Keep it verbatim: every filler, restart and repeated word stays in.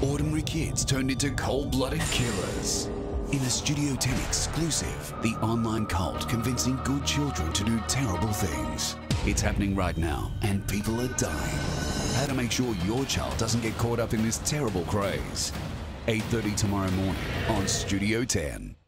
ordinary kids turned into cold-blooded killers. In a Studio ten exclusive, the online cult convincing good children to do terrible things. It's happening right now, and people are dying. How to make sure your child doesn't get caught up in this terrible craze. eight thirty tomorrow morning on Studio ten.